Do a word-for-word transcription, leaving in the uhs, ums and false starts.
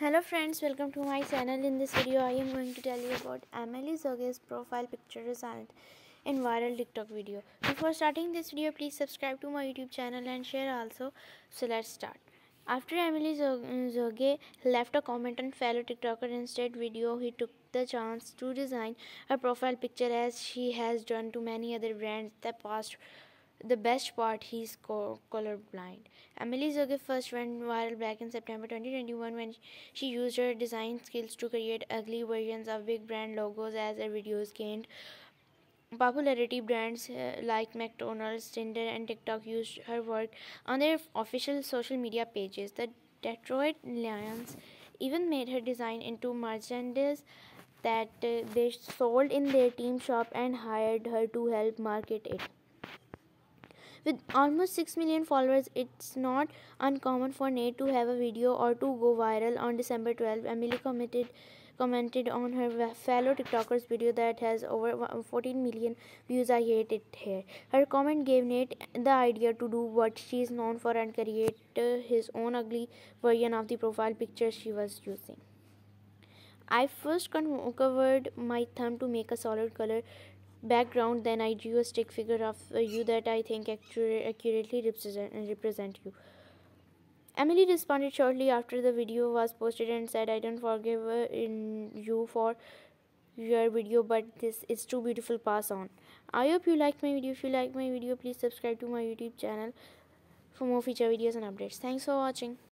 Hello friends, welcome to my channel. In this video I am going to tell you about Emily Zoge's profile picture result in viral TikTok video. Before starting this video, please subscribe to my YouTube channel and share also. So let's start. After Emily Zoge left a comment on fellow TikToker Instead video, he took the chance to design her profile picture as she has done to many other brands that past. The best part, he's co- colorblind. Emily Zoge first went viral back in September twenty twenty-one when she used her design skills to create ugly versions of big brand logos. As her videos gained popularity, brands uh, like McDonald's, Tinder, and TikTok used her work on their official social media pages. The Detroit Lions even made her design into merchandise that uh, they sold in their team shop and hired her to help market it. With almost six million followers, it's not uncommon for Nate to have a video or to go viral. On December twelfth, Emily committed, commented on her fellow TikToker's video that has over fourteen million views. I hate it here. Her comment gave Nate the idea to do what she is known for and create uh, his own ugly version of the profile picture she was using. I first covered my thumb to make a solid color background, then I drew a stick figure of uh, you that I think accurate, accurately represent, represent you. Emily responded shortly after the video was posted and said, I don't forgive uh, in you for your video, but this is too beautiful, pass on. I hope you liked my video. If you like my video, please subscribe to my YouTube channel for more feature videos and updates. Thanks for watching.